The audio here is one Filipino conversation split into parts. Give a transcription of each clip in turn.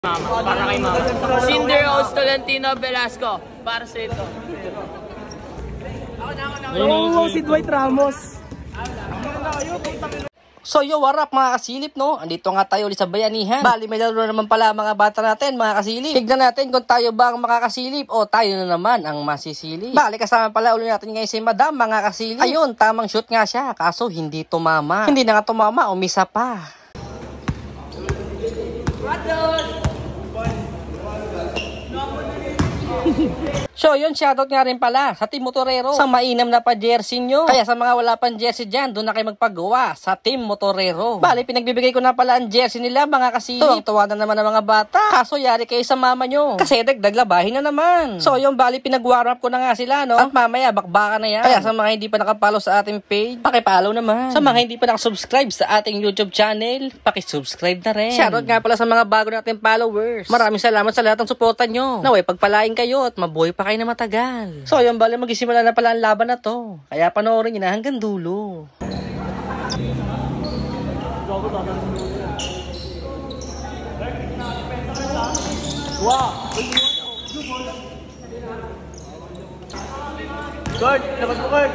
Mama, para kay Mama. Cinder Rose Tolentino Velasco, para sa ito. Oo, si Dwight Ramos. So yo, what up mga kasilip, no? Andito nga tayo ulit sa bayanihan. Bali, may laro naman pala mga bata natin, mga kasilip. Tignan natin kung tayo ba ang makakasilip o tayo na naman ang masisilip. Bali, kasama pala ulit natin ngayon si Madam, mga kasilip. Ayun, tamang shoot nga siya, kaso hindi tumama. Hindi na nga tumama, umisa pa. So yun, shoutout nga rin pala sa Team Motorero sa mainam na pa jersey nyo. Kaya sa mga wala pang jersey dyan, doon na kayo magpagawa sa Team Motorero. Bali, pinagbibigay ko na pala ang jersey nila, mga kasilip. Tuwa na naman ang mga bata. Kaso yari kayo sa mama nyo, kasi dagdag labahin na naman. So yung bali, pinag-warm up ko na nga sila, no? At mamaya, bakbaka na yan. Kaya sa mga hindi pa nakapollow sa ating page, pakipollow naman. Sa mga hindi pa nakasubscribe sa ating YouTube channel, pakisubscribe na rin. Shoutout nga pala sa mga bago nating followers. Maraming salamat sa lahat ng suporta nyo. Naway, pagpalain kayo at mabuhay pa kayo na matagal. So yung bali, magsisimula na pala ang laban na to. Kaya panoorin nyo na hanggang dulo. Wow! Guard! Labas mo, guard!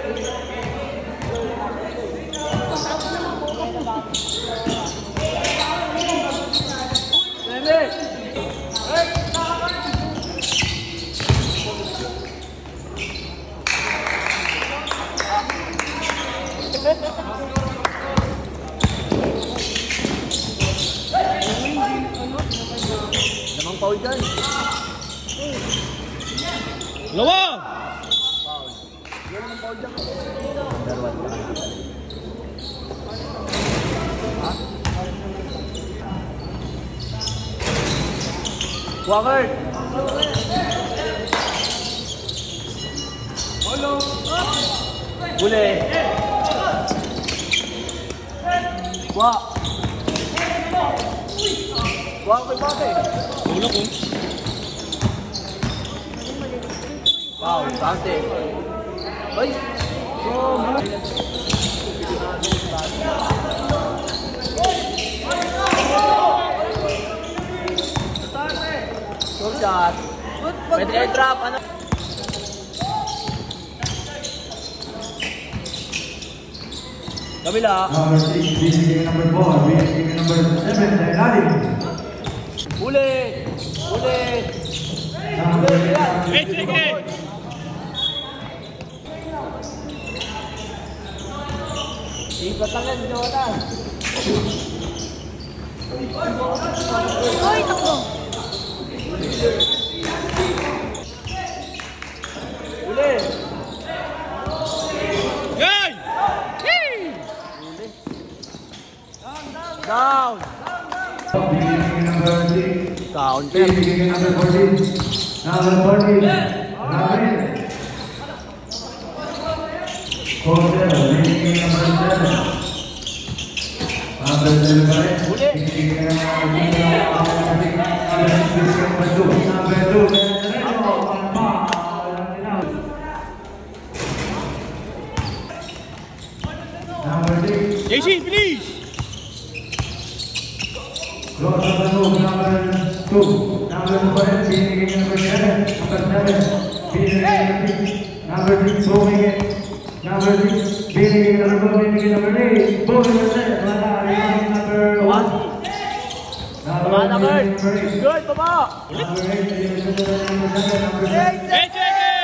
Namang foul dyan. Lawa! Foul. Yan namang foul dyan. Ha? Walker! Hello! Bule! Wah! Wah, kay Pate! Ulo ko. Wow, Dante! Ay! Short shot! Pwede airdrop, ano? Kabila! Number 6, BCK number 4, BCK number 7, Dailali. Uli! Uli! Number 8, BCK! Ibat lang yan, Jonah! Uy, takbo! Uli! Yay! Down! BCK number 6, Counter! BCK number 14, number 14, Ramin. Quarter, BCK number 7, number 7 pa rin. BCK number 2, number 2, number 6. JC, please! Close on the move, number 2, number 4, BCK number 7, number 6, moving it, number 6, BCK number 4, BCK number 8, moving it, number 1, Baba na, Kurt! Good, baba! number 8, number 7, number 6, JC!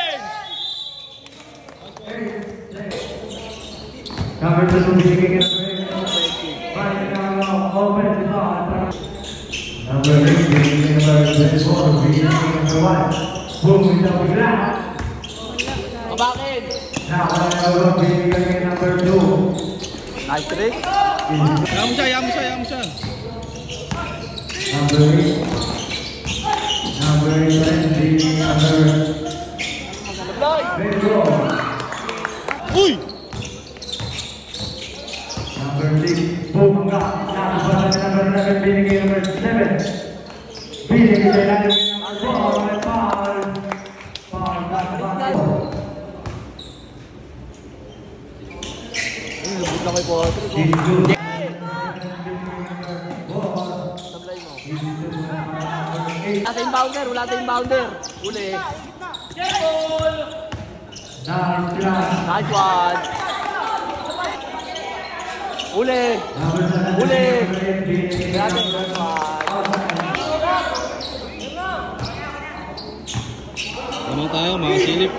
number 2, BCK number 8, right now, open the ball, number 8, BCK number 24, BCK number 1, moving down the ground. Kabakin! Now, BCK number 2. Nice trick! Yaman siya. Number 8. Number 8, BCK number Pedro. Uy! Number 6, Bumga. Number 11, BCK number 7. BCK number 4, foul. Lubot na kay Patrick. Number Sablay mo. Wala tayong bounder, wala tayong bounder. Uli. Nice one. Uli. Uli. Nice one. Tamang tayo, mga silip.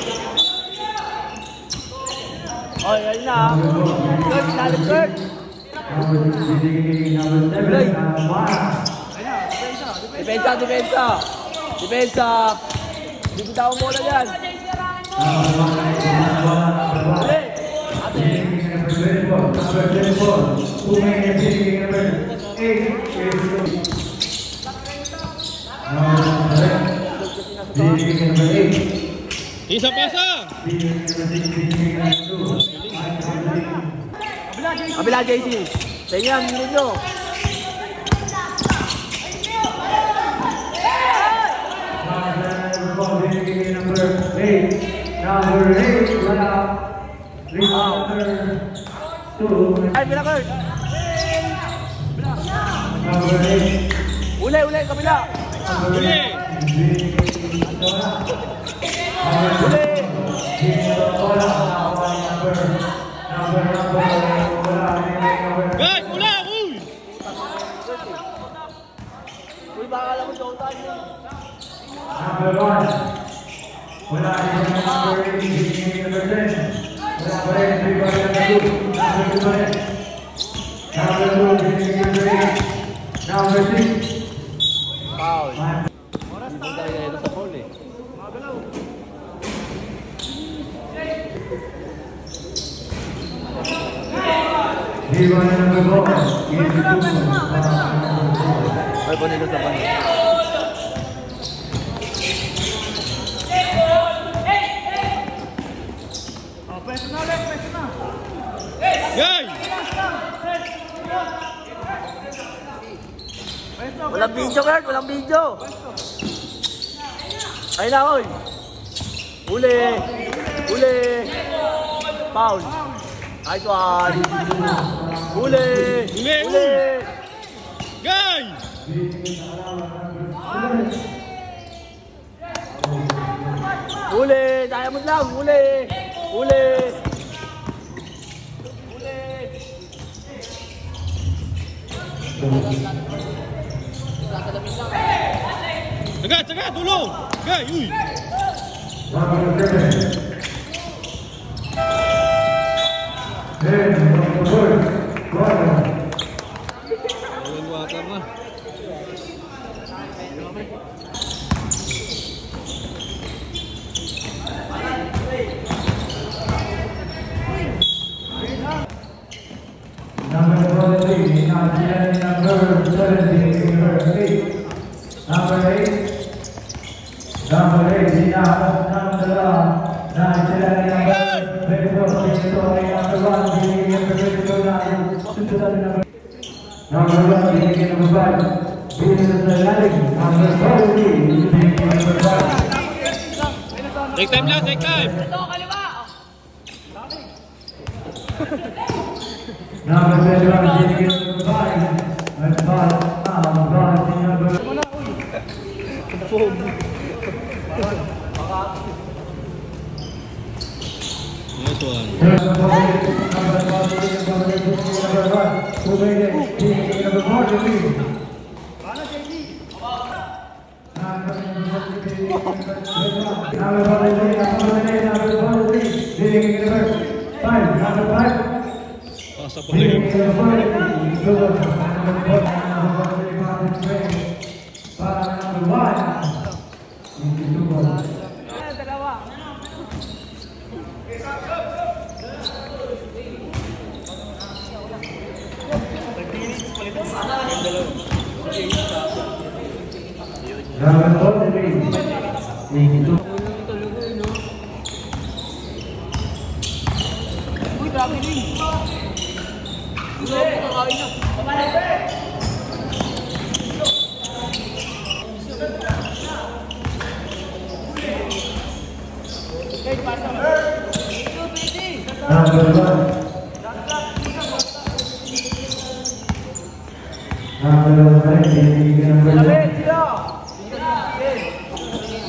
Oh, yan na. Kurt, lalim Kurt. Depensa, depensa. Depensa. Bibitaw mo na yan. Uli. Ate. Isa pasa! Kabila, JC. Sa inyo, minun nyo. Ay, bila Kurt. Uli, uli, kabila. Uli! Uli. Guys, wala! Uy! Uy, baka alam mo doon tayo. Number 1. Wala rin number 18, number 10. Wala pa rin, 3 pa rin, number 2 pa rin. Number 2, number 8. Number 6. Foul. Hindi tayo ngayon sa foul eh. Hero number 4. Ay, po nito sa panin. Guys! Walang video, Kurt. Walang video. Ay na, oy. Uli. Uli. Foul. Nice one. Uli. Uli, Uli. Guys! Uli. Diamond lang. Uli. Uli. Uli. Sagat, sagat, tulong! Guys, uy! Number 7. Number 4. Walang water na. Number 43, number 17, number 8. Number 8. Number 8, Take time lang, take time! Number 5, and 5, number Nice one. Pasa pa kayo.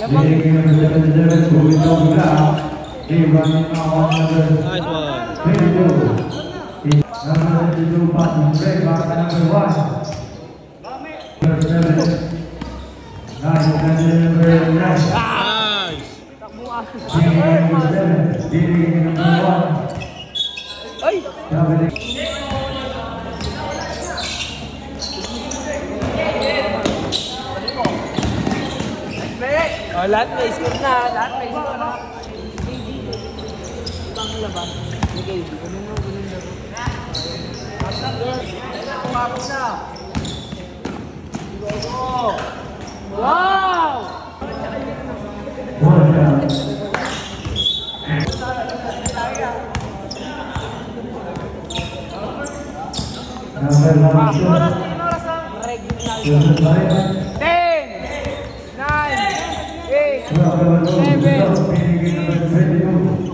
Leading number 77, moving down the ground. He running on number Nice one. 22. Number 22 passing break back to number 1. Number 7. Nice, number 9. Nice. Leading number 7. Leading number 1. Number 8. Oh, lahat may score na. Lahat may score na. Wow! One down. Number 1. 10, 9, 8, Number 2. Leading number 22.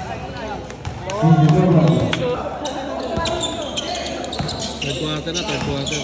Third quarter na, third quarter.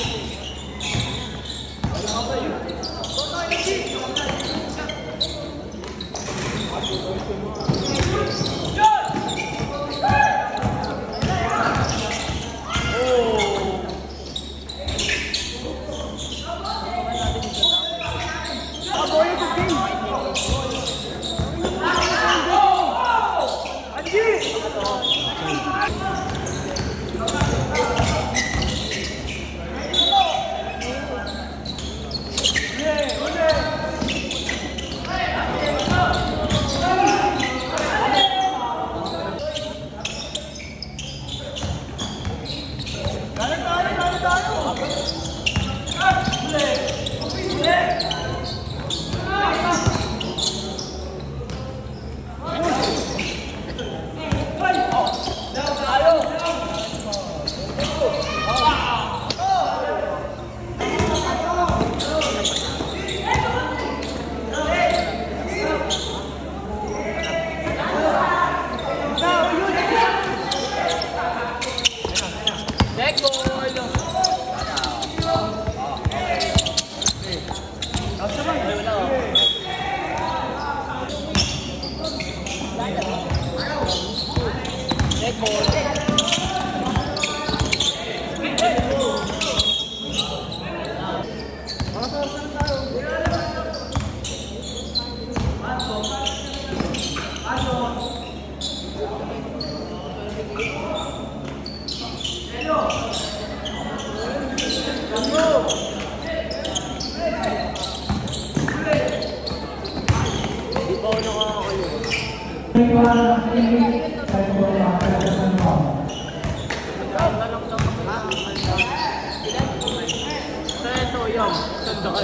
Ito yung sandaan.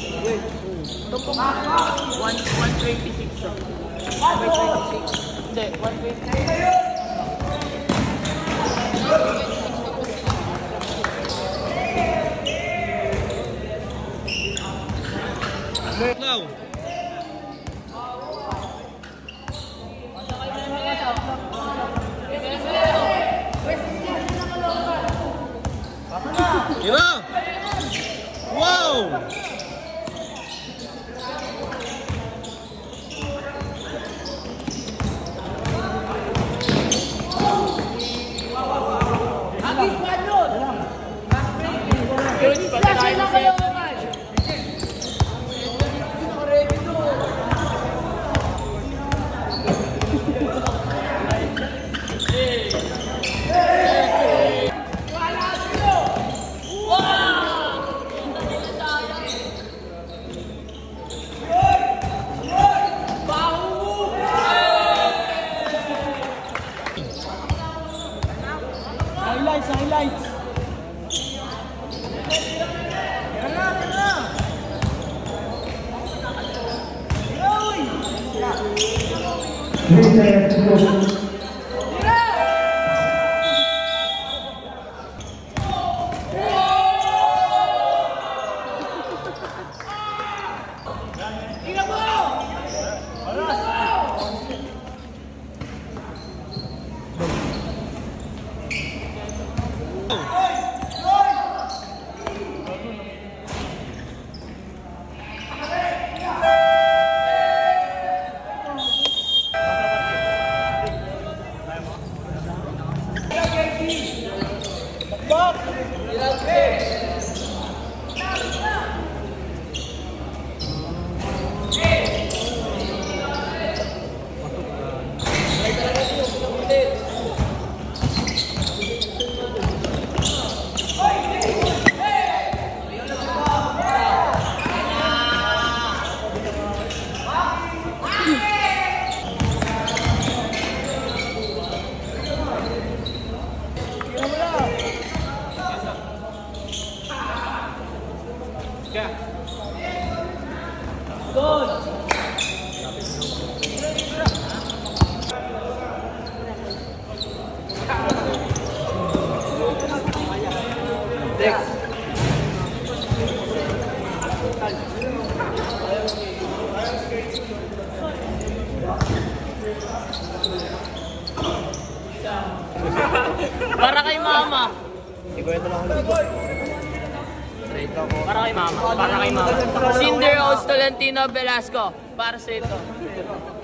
Ito po 126. 126. Hindi, 126. Now. Tira! Wow! Highlights. Para kay mama. Para kay mama. Para kay mama. Cinder Rose Tolentino Velasco. Para sa ito.